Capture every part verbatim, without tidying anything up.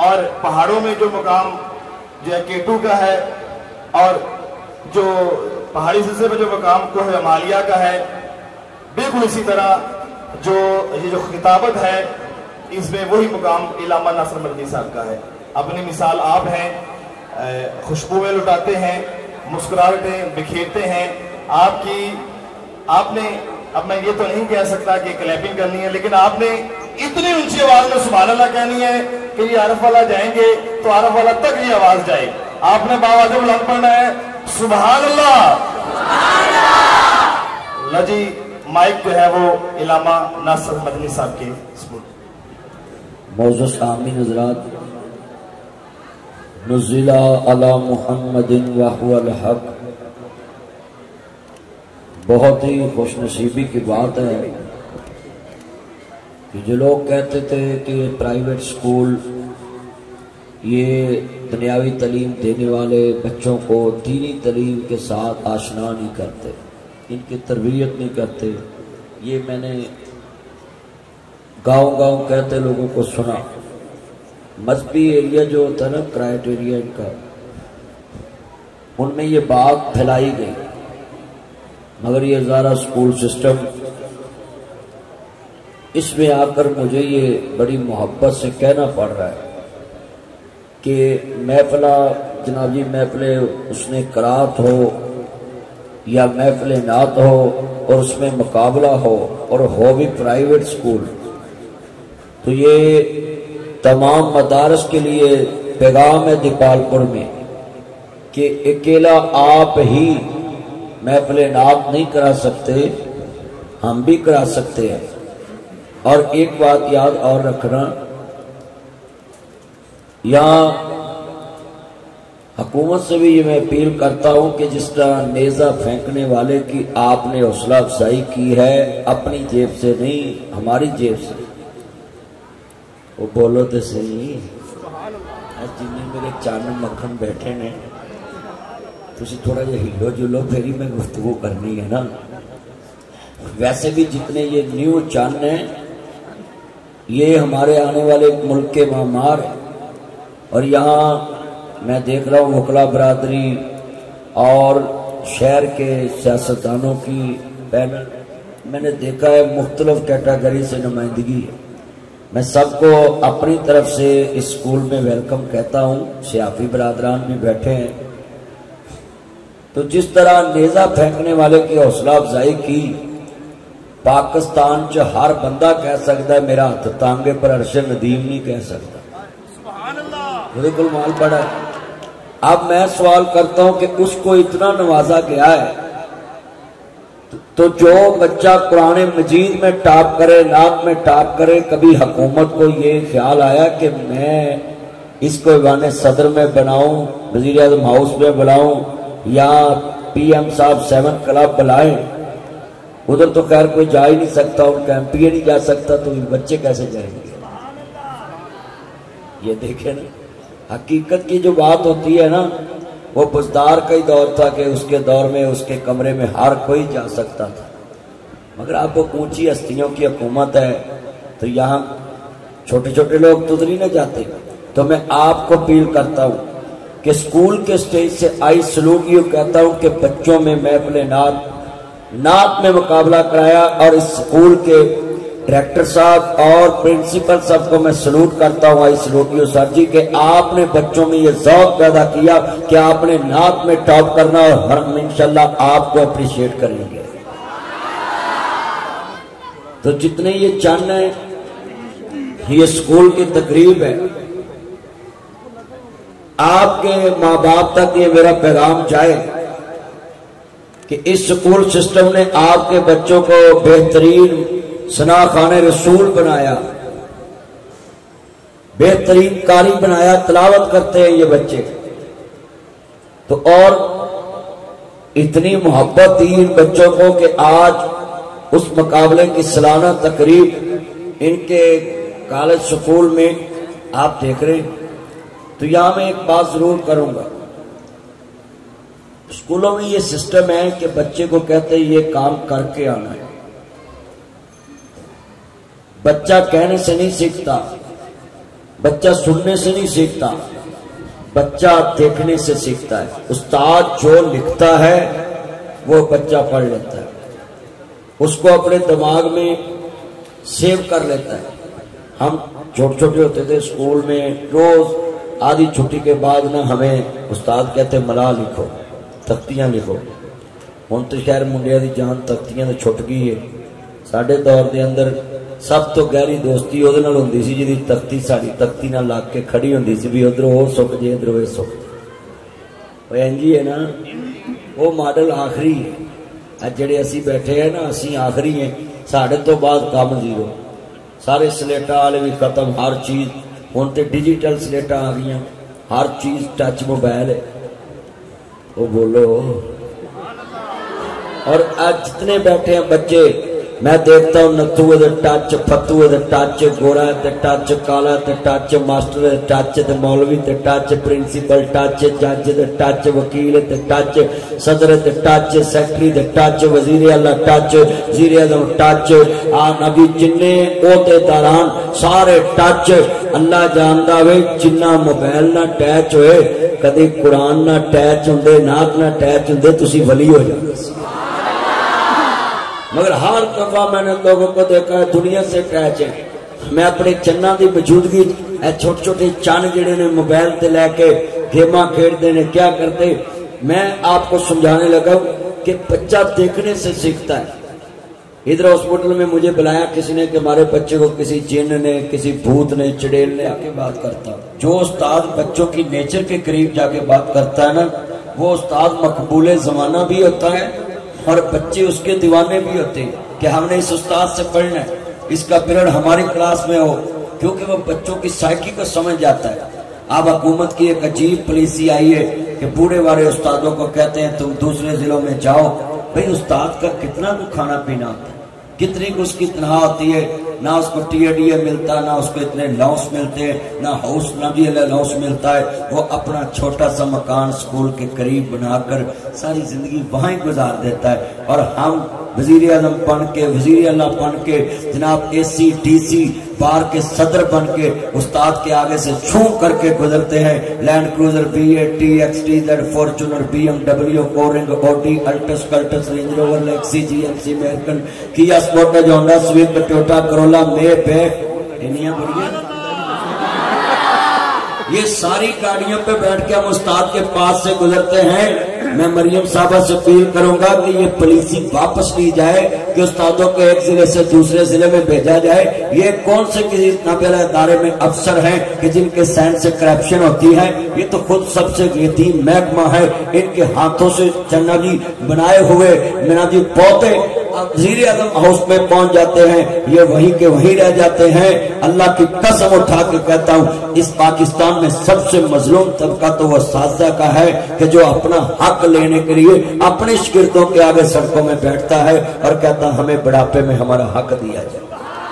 اور پہاڑوں میں جو مقام جو ہے کیٹو کا ہے، اور جو پہاڑی سلسلے میں جو مقام کوہ ہمالیہ کا ہے، بالکل اسی طرح جو یہ جو خطابت ہے اس میں وہی مقام علامہ ناصر مدنی صاحب کا ہے۔ اپنی مثال آپ ہیں، خوشبوئیں لٹاتے ہیں، مسکراہٹیں بکھیرتے ہیں۔ آپ کی آپ نے، اب میں یہ تو نہیں کہہ سکتا کہ کلیپنگ کرنی ہے، لیکن آپ نے اتنی اونچی آواز میں سبحان اللہ کہنی ہے کہ یہ عرف والا جائیں گے تو عرف والا تک یہ آواز جائے۔ آپ نے باوجہ بلند پڑھنا ہے سبحان اللہ۔ اللہ جی مائک جو ہے وہ علامہ ناصر مدنی صاحب کے سپرد۔ معزز سامعین حضرات، نزل علی محمد وہو الحق، بہت ہی خوش نصیبی کی بات ہے کہ جو لوگ کہتے تھے کہ پرائیویٹ سکول یہ دنیاوی تعلیم دینے والے بچوں کو دینی تعلیم کے ساتھ آشنا نہیں کرتے، ان کی تربیت نہیں کرتے، یہ میں نے گاؤں گاؤں کہتے لوگوں کو سنا۔ مذہبی ایریا جو ہوتا ہے نا کرائیٹیریا ان کا، ان میں یہ بات پھیلائی گئی، مگر یہ ذرا سکول سسٹم اس میں آ کر مجھے یہ بڑی محبت سے کہنا پڑ رہا ہے کہ محفلہ جناب جی محفل اس نے قرات ہو یا محفل نعت ہو اور اس میں مقابلہ ہو اور ہو بھی پرائیویٹ سکول، تو یہ تمام مدارس کے لیے پیغام ہے دیپال پور میں کہ اکیلا آپ ہی محفل نعت نہیں کرا سکتے، ہم بھی کرا سکتے ہیں۔ اور ایک بات یاد اور رکھنا، یہاں حکومت سے بھی یہ میں اپیل کرتا ہوں کہ جس طرح نیزہ پھینکنے والے کی آپ نے حوصلہ افزائی کی ہے، اپنی جیب سے نہیں ہماری جیب سے، وہ بولو تو صحیح جن میرے چان مکھن بیٹھے نے، تسی تھوڑا جہا ہلو جلو پھر میں گفتگو کرنی ہے نا۔ ویسے بھی جتنے یہ نیو چان ہیں یہ ہمارے آنے والے ملک کے معمار ہیں، اور یہاں میں دیکھ رہا ہوں وکلا برادری اور شہر کے سیاستدانوں کی پینل، میں نے دیکھا ہے مختلف کیٹیگری سے نمائندگی ہے۔ میں سب کو اپنی طرف سے اس سکول میں ویلکم کہتا ہوں، سیافی برادران بھی بیٹھے ہیں۔ تو جس طرح نیزہ پھینکنے والے کی حوصلہ افزائی کی، پاکستان چ ہر بندہ کہہ سکتا ہے میرا ہاتھ تانگے پر عرش ندیم نہیں کہہ سکتا، مجھے کل مال پڑا ہے۔ اب میں سوال کرتا ہوں کہ اس کو اتنا نوازا گیا ہے، تو جو بچہ قرآن مجید میں ٹاپ کرے، نعت میں ٹاپ کرے، کبھی حکومت کو یہ خیال آیا کہ میں اس کو ایوان صدر میں بناؤں، وزیر اعظم ہاؤس میں بلاؤں، یا پی ایم صاحب سیون کلب بلائیں؟ ادھر تو خیر کوئی جا ہی نہیں سکتا، ان کا ایم پی اے نہیں جا سکتا، تو بچے کیسے جائیں گے؟ یہ دیکھیں نا، حقیقت کی جو بات ہوتی ہے نا، وہ بزدار کا ہی دور تھا کہ اس کے دور میں اس کے کمرے میں ہر کوئی جا سکتا تھا، مگر اب وہ اونچی ہستیوں کی حکومت ہے تو یہاں چھوٹے چھوٹے لوگ تو نہیں نہ جاتے۔ تو میں آپ کو اپیل کرتا ہوں کہ سکول کے سٹیج سے آئی سلوٹ یہ کہتا ہوں کہ بچوں میں محفل نعت نعت میں مقابلہ کرایا، اور اس سکول کے ڈائریکٹر صاحب اور پرنسپل صاحب کو میں سلوٹ کرتا ہوں، آئی سلوٹیو سر جی، کہ آپ نے بچوں میں یہ ذوق پیدا کیا کہ آپ نے نعت میں ٹاپ کرنا، اور ہم انشاءاللہ آپ کو اپریشیٹ کریں گے۔ تو جتنے یہ چند ہیں، یہ سکول کی تقریب ہے، آپ کے ماں باپ تک یہ میرا پیغام جائے کہ اس سکول سسٹم نے آپ کے بچوں کو بہترین ثنا خان رسول بنایا، بہترین قاری بنایا، تلاوت کرتے ہیں یہ بچے، تو اور اتنی محبت دی ان بچوں کو کہ آج اس مقابلے کی سالانہ تقریب ان کے کالج سکول میں آپ دیکھ رہے ہیں۔ تو یہاں میں ایک بات ضرور کروں گا، اسکولوں میں یہ سسٹم ہے کہ بچے کو کہتے ہیں یہ کام کر کے آنا ہے، بچہ کہنے سے نہیں سیکھتا، बच्चा सुनने से नहीं सीखता, बच्चा देखने से सीखता है। उस्ताद जो लिखता है वो बच्चा पढ़ लेता है, उसको अपने दिमाग में सेव कर लेता है। हम छोटे छोटे होते थे स्कूल में, रोज आधी छुट्टी के बाद ना हमें उस्ताद कहते मला लिखो, तख्तियां लिखो। हुण तो खैर मुंडिया दी जान तख्तियां तो छुट गई है। साडे दौर के अंदर सब तो गहरी दोस्ती उहदे नाल हुंदी सी जिहदी तख्ती साडी तख्ती नाल लग के खड़ी हुंदी सी भी उधरों वो सुक जे इधरों ये सुक जाए। इंज ही है ना, वो मॉडल आखिरी है। अज जिहड़े असीं बैठे हैं ना, असीं आखिरी हैं, साडे तो बाद काम जीरो। सारे स्लेटा वाले भी खत्म, हर चीज हुण ते डिजिटल स्लेटा आ गई, हर चीज टच मोबाइल है। वो बोलो। और आज जितने बैठे हैं बच्चे, मैं देखता हूं नत्थू दे टच, फत्तू दे टच, गोरा ते टच, काला ते टच, मास्टर दे टच ते मौलवी ते टच, प्रिंसीपल टच, जज दे टच, वकील ते टच, सदर ते टच, सेक्रेटरी दे टच, वजीर आला टच, वजीर आजम टच, आ नबी जिन्ने ओहदेदारान सारे टच। अल्लाह जानदा वे जिन्ना मोबाइल ना टैच होए, कदी कुरान ना टैच हुंदे, नात ना टैच हुंदे, तुसी वली हो जांदे। मगर हर दफा मैंने लोगों को देखा है दुनिया से अटैच है। मैं अपने चन्ना की मौजूदगी छोटे छोटे चन जिहड़े ने मोबाइल ते लैके गेमां खेलते ने, क्या करते, मैं आपको समझाने लगा कि बच्चा देखने से सीखता है। इधर हॉस्पिटल में मुझे बुलाया किसी ने कि हमारे बच्चे को किसी जिन ने, किसी भूत ने, चुड़ैल ने आके बात करता। जो उस्ताद बच्चों की नेचर के करीब जाके बात करता है ना, वो उस्ताद मकबूले जमाना भी होता है और बच्चे उसके दीवाने भी होते हैं कि हमने इस उस्ताद से पढ़ना है, इसका पीरियड हमारी क्लास में हो, क्योंकि वो बच्चों की साइकी को समझ जाता है। अब हुकूमत की एक अजीब पॉलिसी आई है कि बूढ़े वाले उस्तादों को कहते हैं तुम दूसरे जिलों में जाओ। भाई उस्ताद का कितना कुछ खाना पीना होता है, कितनी कुछ उसकी तनख्वाह होती है, ना उसको टी ए डी ए मिलता, ना उसको इतने लॉस मिलते हैं, ना हाउस ना भी लॉस मिलता है। वो अपना छोटा सा मकान स्कूल के करीब बनाकर सारी जिंदगी वहां गुजार देता है। और हम वजीर आजम बन के, वजीर अल्लाह बन के, जनाब ए सी डी सी बार के सदर बन के उस्ताद के आगे से छू करके गुजरते हैं। Land Cruiser, B A T, X T Z, Fortuner, B M W, कोरिंग, Audi, Altis, Cultus, Range Rover, Lexus, G M C, American, Kia Sportage, Honda, Swift, Toyota, Corolla, Maybach, इनिया बढ़िया। ये सारी गाड़ियों पे बैठ के हम उस्ताद के पास से गुजरते हैं। मैं मरियम साहबा से अपील करूंगा कि ये पॉलिसी वापस ली जाए कि उस्तादों को एक जिले से दूसरे जिले में भेजा जाए। ये कौन से किसी नाबेला इदारे में अफसर हैं कि जिनके सैन से करप्शन होती है? ये तो खुद सबसे यतीम महकमा है। इनके हाथों से चन्ना जी बनाए हुए मीना जी पौधे वजीर आजम हाउस में पहुंच जाते हैं, ये वहीं के वहीं रह जाते हैं। अल्लाह की कसम उठा के कहता हूं, इस पाकिस्तान में सबसे मजलूम तबका तो वह साजा का है कि जो अपना हक लेने के लिए अपने शिगिर्दों के आगे सड़कों में बैठता है और कहता हमें बुढ़ापे में हमारा हक दिया जाए।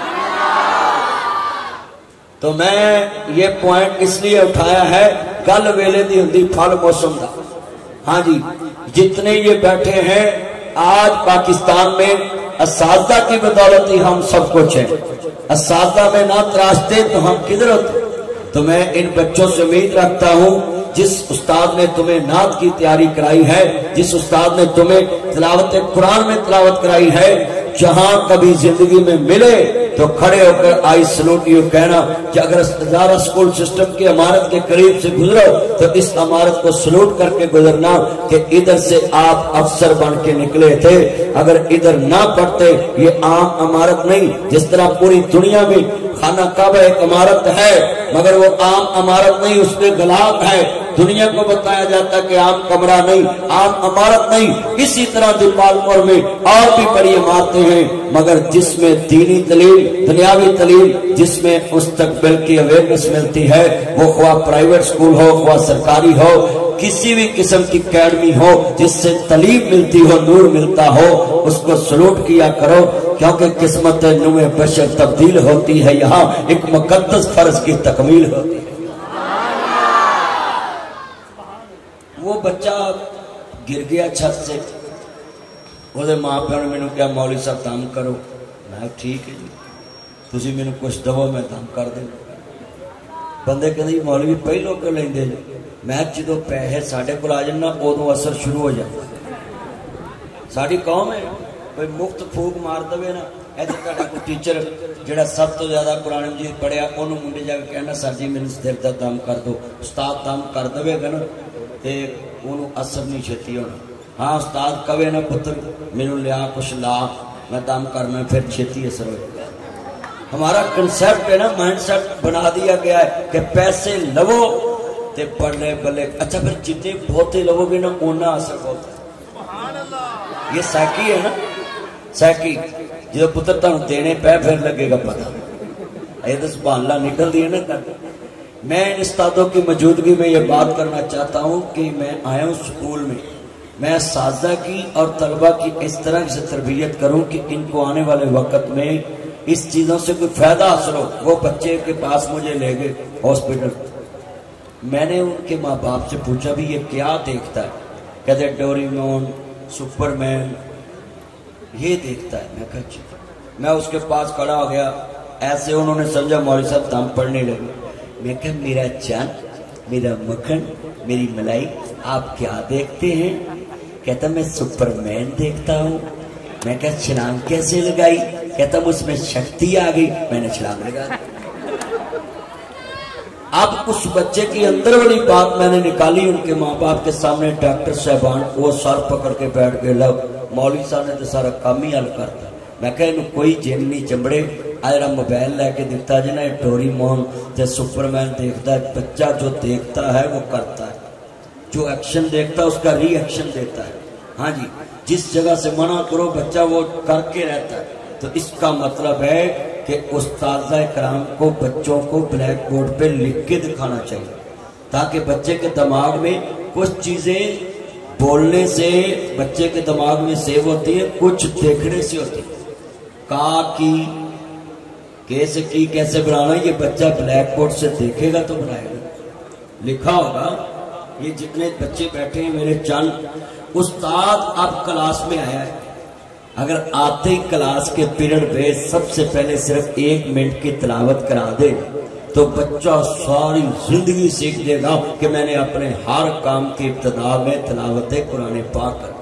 तो मैं ये पॉइंट इसलिए उठाया है, गल वेले दी हुंदी फल मौसम दा। हाँ जी, जितने ये बैठे हैं आज पाकिस्तान में असादा की बदौलत ही हम सब कुछ है। असादा में ना तराशते तो हम किधर होते। तो मैं इन बच्चों से उम्मीद रखता हूं, जिस उस्ताद ने तुम्हें नात की तैयारी कराई है, जिस उस्ताद ने तुम्हें तिलावत कुरान में तिलावत कराई है, जहां कभी जिंदगी में मिले तो खड़े होकर आई सलूट यू कहना कि अगर हजारा स्कूल सिस्टम की इमारत के करीब से गुजरो तो इस इमारत को सलूट करके गुजरना कि इधर से आप अफसर बन के निकले थे। अगर इधर ना पढ़ते, ये आम इमारत नहीं। जिस तरह पूरी दुनिया में खाना काबा एक इमारत है, मगर वो आम इमारत नहीं, उसमें गलाब है। दुनिया को बताया जाता है कि आम कमरा नहीं, आम इमारत नहीं। इसी तरह दीपालपुर में और भी बड़ी इमारतें हैं, मगर जिसमें दीनी तलीम, दुनियावी तलीम, जिसमें मुस्तकबिल की अवेयरनेस मिलती है, वो ख्वा प्राइवेट स्कूल हो, ख्वा सरकारी हो, किसी भी किस्म की अकेडमी हो जिससे तलीम मिलती हो, नूर मिलता हो, उसको सलूट किया करो। क्योंकि किस्मत नुए बशर तब्दील होती है, यहाँ एक मुकद्दस फर्ज की तकमील होती है। वो बच्चा गिर गया छत से, वो मां प्यो ने मैंने क्या मौलवी साहब दम करो। मैं ठीक है जी, तुसी मैंने कुछ दवो मैं दम कर दूंगा। بندے کہتے مولوی پہلو کیوں لیندے نے؟ میں جدو پیسے ساڈے کول آ جان نا ادو اثر شروع ہو جائے. ساری قوم ہے کوئی مفت پھوک مار دے نا. ادھر کوئی ٹیچر جہاں سب تو زیادہ قرآن مجید پڑھیا انہوں منڈے جا کے کہنا سر جی میرے سر کا دم کر دو. استاد دم کر دے گا نا تو انہوں اثر نہیں چھتی ہونا. ہاں استاد کہے نا پتر میرے لیا کچھ لا میں دم کرنا پھر چھتی اثر ہو جائے. ہمارا کنسیپٹ ہے نا مائنڈ سیٹ بنا دیا گیا ہے کہ پیسے لو تے بڑے بلے. اچھا پھر جتنے بہتے لو گے نا اونا اثر بہت ہے. یہ سائکی ہے نا سائکی. جب پتر تم دینے پہ پھر لگے گا پتہ. یہ تو سبحان اللہ نکل دی ہے نا. میں ان استادوں کی موجودگی میں یہ بات کرنا چاہتا ہوں کہ میں آیا ہوں سکول میں. میں اساتذہ کی اور طلبہ کی اس طرح سے تربیت کروں کہ ان کو آنے والے وقت میں اس چیزوں سے کوئی فائدہ حاصل ہو. وہ بچے کے پاس مجھے لے گئے ہاسپٹل. میں نے ان کے ماں باپ سے پوچھا بھی یہ کیا دیکھتا ہے؟ کہتے ڈوری مون سپر مین یہ دیکھتا ہے. میں کہا میں اس کے پاس کھڑا ہو گیا. ایسے انہوں نے سمجھا مولوی صاحب دم پڑھنے لگے. میں کہا میرا چاند میرا مکھن میری ملائی آپ کیا دیکھتے ہیں؟ کہتا میں سپر مین دیکھتا ہوں. میں کہا چھلانگ کیسے لگائی؟ کہتا اس میں شکتی آ گئی. میں نے چھلانگ لگا. اب اس بچے کی اندر والی بات میں نے نکالی ان کے ماں باپ کے سامنے. ڈاکٹر صاحبان وہ سر پکڑ کے بیٹھ گئے. لو مولوی صاحب نے تو سارا کام ہی حل کرتا. میں کہا انہوں کوئی جن نہیں چمڑے. آئرہ موبائل لے کے دیکھتا جنا ڈوری مون تے سپر مین دیکھتا ہے. بچہ جو دیکھتا ہے وہ کرتا ہے. جو ایکشن دیکھتا ہے اس کا ری ایکشن دیتا ہے. ہاں جی جس جگہ سے منع کرو بچہ وہ کر کے رہتا ہے. تو اس کا مطلب ہے کہ استاذہ کرام کو بچوں کو بلیک بورڈ پہ لکھ کے دکھانا چاہیے تاکہ بچے کے دماغ میں کچھ چیزیں بولنے سے بچے کے دماغ میں سیو ہوتی ہیں, کچھ دیکھنے سے ہوتی ہیں. کا کی کیسے کی کیسے بنانا یہ بچہ بلیک بورڈ سے دیکھے گا تو بنائے گا. لکھا ہوگا. یہ جتنے بچے بیٹھے ہیں میرے چند استاد اب کلاس میں آیا ہے. اگر آتے ہی کلاس کے پیریڈ پہ سب سے پہلے صرف ایک منٹ کی تلاوت کرا دے تو بچہ ساری زندگی سیکھ دے گا کہ میں نے اپنے ہر کام کی ابتدا میں تلاوت قرآن پاک کر.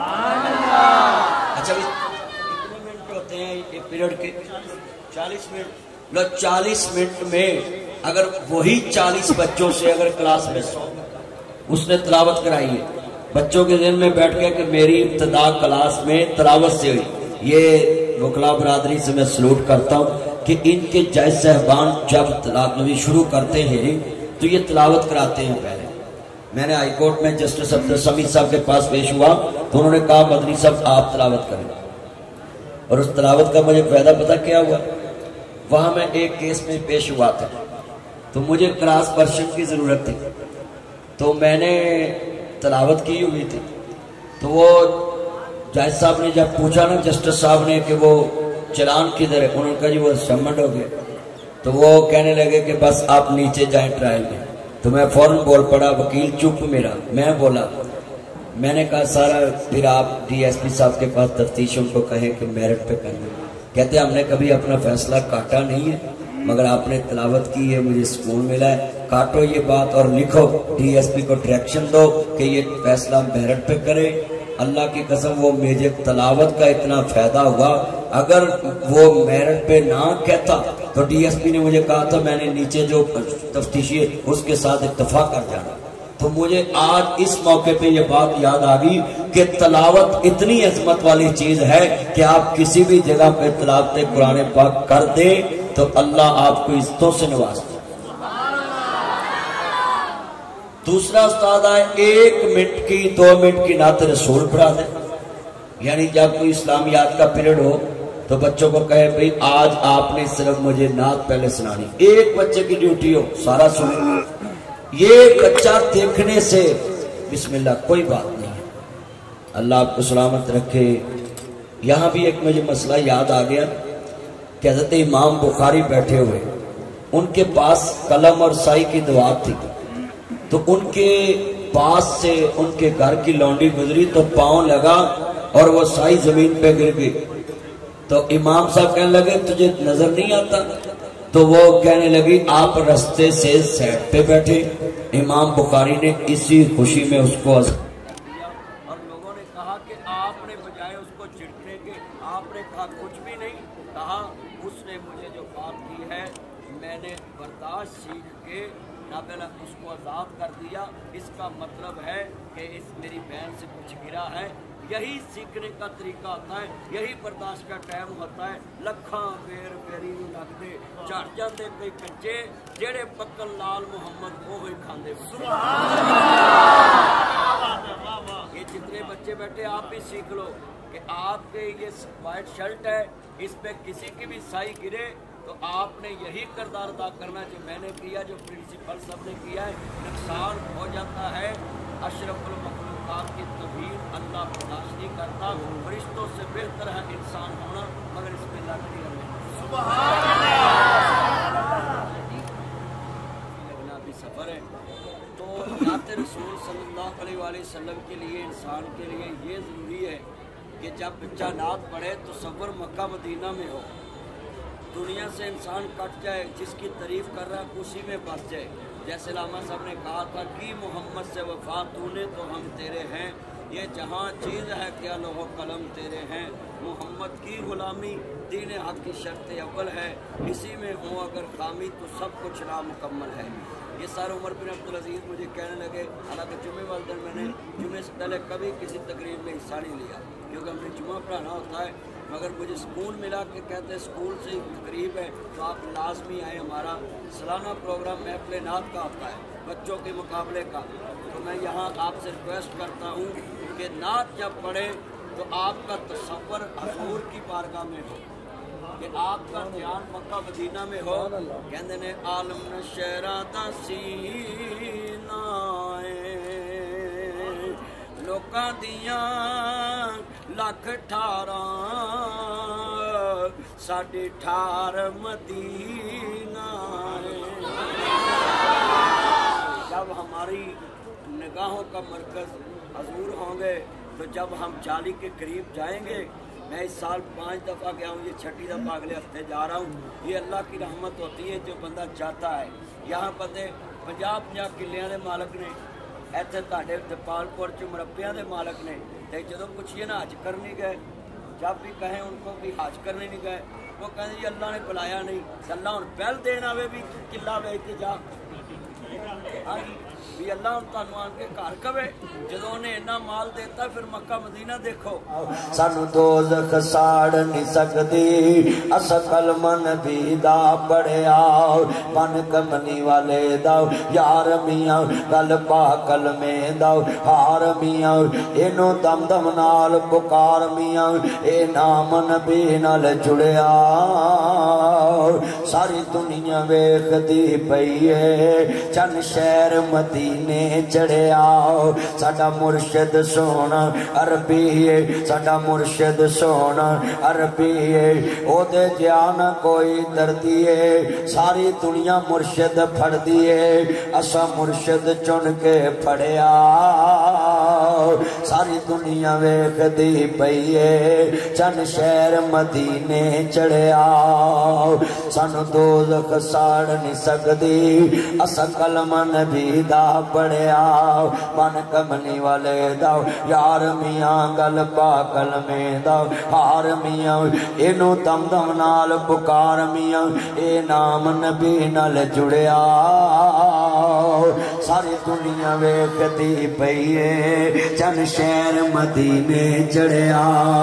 اچھا کتنے منٹ ہوتے ہیں یہ پیریڈ کے؟ چالیس منٹ. لو چالیس منٹ میں اگر وہی چالیس بچوں سے اگر کلاس میں سو اس نے تلاوت کرائی ہے, بچوں کے ذہن میں بیٹھ گیا کہ میری ابتدا کلاس میں تلاوت سے ہوئی. یہ وکلا برادری سے میں سلوٹ کرتا ہوں کہ ان کے جائز صاحبان جب تلاوت نبی شروع کرتے ہیں تو یہ تلاوت کراتے ہیں. پہلے میں نے ہائی کورٹ میں جسٹس عبدالسمید صاحب کے پاس پیش ہوا تو انہوں نے کہا مدنی صاحب آپ تلاوت کریں. اور اس تلاوت کا مجھے فائدہ پتہ کیا ہوا؟ وہاں میں ایک کیس میں پیش ہوا تھا تو مجھے کراس ورشن کی ضرورت تھی. تو میں نے تلاوت کی ہوئی تھی. تو وہ جج صاحب نے جب پوچھا نا جسٹس صاحب نے کہ وہ چلان کدھر ہے, انہوں نے کہا جی وہ سمنڈ ہو گیا. تو وہ کہنے لگے کہ بس آپ نیچے جائیں ٹرائل میں. تو میں فوراً بول پڑا, وکیل چپ میرا. میں بولا میں نے کہا سارا پھر آپ ڈی ایس پی صاحب کے پاس تفتیش ان کو کہیں کہ میرٹ پہ کرنا. کہتے ہم نے کبھی اپنا فیصلہ کاٹا نہیں ہے مگر آپ نے تلاوت کی ہے مجھے سکون ملا ہے. کاٹو یہ بات اور لکھو, ڈی ایس پی کو ڈائریکشن دو کہ یہ فیصلہ میرٹ پہ کرے. اللہ کی قسم وہ مجھے تلاوت کا اتنا فائدہ ہوا. اگر وہ میرٹ پہ نہ کہتا تو ڈی ایس پی نے مجھے کہا تھا میں نے نیچے جو تفتیشی ہے اس کے ساتھ اتفاق کر جانا. تو مجھے آج اس موقع پہ یہ بات یاد آ گئی کہ تلاوت اتنی عظمت والی چیز ہے کہ آپ کسی بھی جگہ پہ تلاوت قرآن پاک کر دیں تو اللہ آپ کو عزتوں سے نوازتا. دوسرا استاد آئے ایک منٹ کی دو منٹ کی نعت رسول پڑھا دے. یعنی جب کوئی اسلامیات کا پیریڈ ہو تو بچوں کو کہے بھئی آج آپ نے صرف مجھے نعت پہلے سنانی. ایک بچے کی ڈیوٹی ہو سارا سنے. یہ بچہ دیکھنے سے بسم اللہ کوئی بات نہیں ہے. اللہ آپ کو سلامت رکھے. یہاں بھی ایک مجھے مسئلہ یاد آ گیا کہ حضرت امام بخاری بیٹھے ہوئے, ان کے پاس قلم اور سائی کی دعا تھی. تو ان کے پاس سے ان کے گھر کی لونڈی گزری تو پاؤں لگا اور وہ سائی زمین پہ گر گئی. تو امام صاحب کہنے لگے تجھے نظر نہیں آتا؟ تو وہ کہنے لگی آپ رستے سے سیٹ پہ بیٹھے. امام بخاری نے اسی خوشی میں اس کو دیا اور لوگوں نے کہا کہ آپ نے بجائے اس کو چڑکنے کے آپ نے کہا کچھ بھی نہیں. کہا اس نے مجھے جو بات کی ہے میں نے برداشت سیکھ کے نابینا اس کو آزاد کر دیا. اس کا مطلب ہے کہ اس میری بہن سے کچھ گرا ہے. یہی سیکھنے کا طریقہ ہوتا ہے, یہی برداشت کا ٹائم ہوتا ہے. لکھاں پیر پیری نہیں لگتے, چڑھ جاتے کئی کچے جڑے پکن لال محمد وہ ہی کھاندے. یہ جتنے بچے بیٹھے آپ بھی سیکھ لو کہ آپ کے یہ وائٹ شرٹ ہے, اس پہ کسی کی بھی سائی گرے تو آپ نے یہی کردار ادا کرنا جو میں نے کیا, جو پرنسپل صاحب نے کیا ہے. نقصان ہو جاتا ہے. اشرف المخلوقات کی توہین اللہ برداشت نہیں کرتا. فرشتوں سے بہتر ہے انسان ہونا, مگر اس میں لگ نہیں رہنا. سبحان اللہ. لگنا بھی سفر ہے. تو نعت رسول صلی اللہ علیہ وآلہ وسلم کے لیے, انسان کے لیے یہ ضروری ہے کہ جب بچہ نعت پڑھے تو صبر مکہ مدینہ میں ہو. دنیا سے انسان کٹ جائے, جس کی تعریف کر رہا ہے اسی میں بس جائے. جیسے علامہ صاحب نے کہا تھا کہ محمد سے وفا تو نے تو ہم تیرے ہیں, یہ جہاں چیز ہے کیا لوح و قلم تیرے ہیں. محمد کی غلامی دین حق کی شرط اول ہے, اسی میں ہوں اگر خامی تو سب کچھ نامکمل ہے. یہ سر عمر بن عبدالعزیز مجھے کہنے لگے, حالانکہ جمعے والے دن میں نے جمعے سے پہلے کبھی کسی تقریب میں حصہ نہیں لیا کیونکہ ہم نے جمعہ پڑھانا ہوتا ہے, مگر مجھے سکون ملا کہ کہتے ہیں سکول سے تقریب ہے تو آپ لازمی آئیں. ہمارا سالانہ پروگرام محفل نعت کا ہوتا ہے, بچوں کے مقابلے کا. تو میں یہاں آپ سے ریکویسٹ کرتا ہوں کہ نعت جب پڑھیں تو آپ کا تصور حضور کی بارگاہ میں ہو, کہ آپ کا دھیان مکہ مدینہ میں ہو. کہندے نے عالم نشہرہ دا سینہ لوکاں دیاں لکھ ٹھاراں ساڈے ٹھار مدینہ. جب ہماری نگاہوں کا مرکز حضور ہوں گے تو جب ہم چالی کے قریب جائیں گے, میں اس سال پانچ دفعہ گیا ہوں, یہ چھٹی دفعہ اگلے ہفتے جا رہا ہوں. یہ اللہ کی رحمت ہوتی ہے جو بندہ چاہتا ہے. یہاں بندے پنجاب پنجاب قلعیاں دے مالک نے, ایتھے تہاڈے جپال پور چ مربیاں دے مالک نے. تے جدوں پوچھیے نا حج کرنے گئے, جب بھی کہیں ان کو بھی حج کرنے نہیں گئے, وہ کہیں جی اللہ نے بلایا نہیں. اللہ ہن پہل دین آوے بھی قلعہ ویچ کے جا, بھی اللہ ہن تانوں آن کے گھر کہے جدوں انہیں اتنا مال دیتا پھر مکہ مدینہ دیکھو. سانو دوزخ ساڑ نہیں سکتی, اسا کلمہ نبی دا پڑھیا من کمنی والے دا یار میاں گل پا کلمے دا ہار میاں اینو دم دم نال پکار میاں اے نام نبی نال جڑیا. ساری دنیا ویکھدی پئی اے چند شہر مدینے چڑھیا. ساڈا مرشد سونا عربی ہے, ساڈا مرشد سونا عربی ہے, او دے جان کوئی دردی ہے. ساری دنیا مرشد پھڑ دی ہے, اسا مرشد چن کے پھڑیا. ساری دنیا ویکھدی پئی ہے چند شہر مدینے چڑھیا. سانو دوزخ ساڑ نہیں سکدی, اسا کلمہ نبی دا پڑھیا من کمنی والے دا یار میاں گل پا کلمے دا ہار میاں اینو دم دم نال پکار میاں اے نام نبی نال جڑیا. ساری دنیا ویکھدی پئی اے چند شہر مدینے چڑھیا.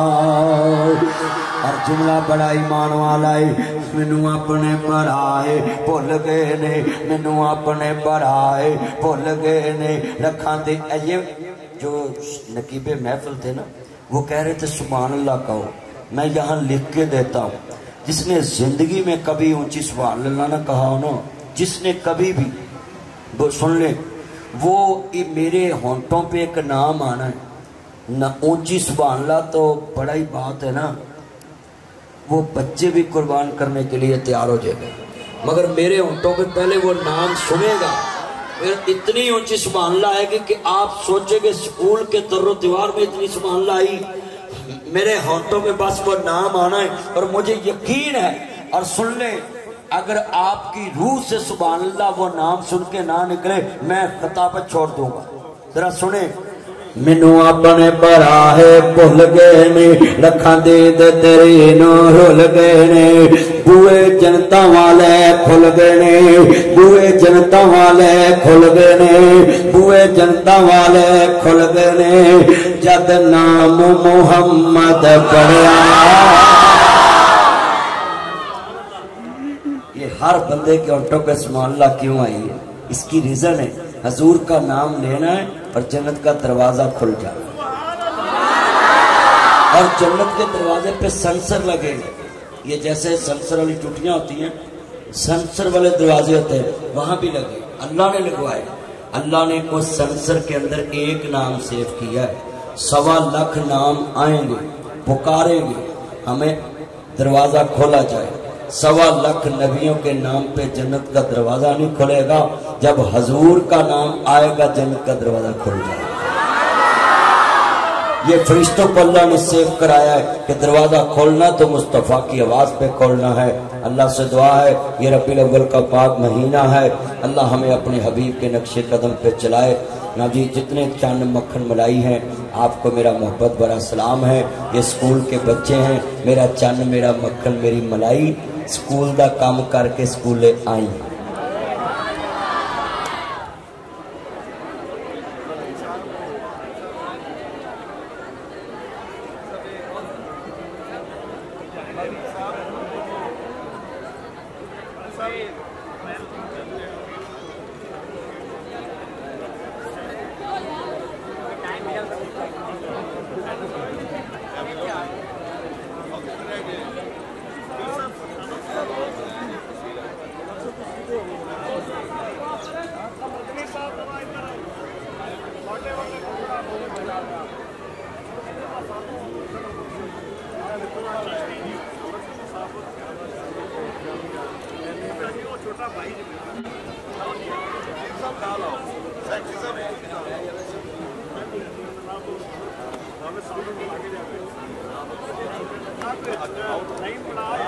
اور جملہ بڑا ایمان والا ہے, مینوں اپنے برائے بھول گئے نے, مینوں اپنے برائے بھول گئے نے. لکھاں دے یہ جو نقیب محفل تھے نا, وہ کہہ رہے تھے سبحان اللہ کہو. میں یہاں لکھ کے دیتا ہوں, جس نے زندگی میں کبھی اونچی سبحان اللہ نہ کہا ہو نا, جس نے کبھی بھی, سن لیں, وہ میرے ہونٹوں پہ ایک نام آنا ہے نہ. اونچی سبحان اللہ تو بڑا ہی بات ہے نا, وہ بچے بھی قربان کرنے کے لیے تیار ہو جائے گا, مگر میرے ہونٹوں پہ پہلے وہ نام سنے گا, پھر اتنی اونچی سبحان اللہ آئے گی کہ آپ سوچیں گے سکول کے در و دیوار میں اتنی سبحان اللہ آئی, میرے ہونٹوں پہ بس وہ نام آنا ہے. اور مجھے یقین ہے, اور سن لیں اگر آپ کی روح سے سبحان اللہ وہ نام سن کے نہ نکلے میں خطابت چھوڑ دوں گا. ذرا سنیں. مینو اپنے براہے بھول گئے نے لکھاں دید تیری نو رول گئے نے بوئے جنتا والے کھل گئے نے بوئے جنتا والے کھل گئے نے بوئے جنتا والے کھل گئے نے جد نام محمد پڑھیا. یہ ہر بندے کے ہونٹوں پہ سبحان اللہ کیوں آئی ہے؟ اس کی ریزن ہے حضور کا نام لینا ہے اور جنت کا دروازہ کھل جانا اور جنت کے دروازے پہ سنسر لگے گا. یہ جیسے سنسر والی ٹوٹیاں ہوتی ہیں سنسر والے دروازے ہوتے ہیں وہاں بھی لگے. اللہ نے لگوائے. اللہ نے اس سنسر کے اندر ایک نام سیو کیا ہے. سوا لاکھ نام آئیں گے پکاریں گے ہمیں دروازہ کھولا جائے. سوا لاکھ نبیوں کے نام پہ جنت کا دروازہ نہیں کھلے گا. جب حضور کا نام آئے گا جنت کا دروازہ کھل جائے گا. یہ فرشتوں کو اللہ نے سیو کرایا ہے کہ دروازہ کھولنا تو مصطفیٰ کی آواز پہ کھولنا ہے. اللہ سے دعا ہے یہ ربیع الاول کا پاک مہینہ ہے اللہ ہمیں اپنے حبیب کے نقش قدم پہ چلائے. نا جی جتنے چند مکھن ملائی ہیں آپ کو میرا محبت بڑا سلام ہے. یہ اسکول کے بچے ہیں میرا چند میرا مکھن میری ملائی اسکول دا کام کر کے اسکولے آئیں. نہیں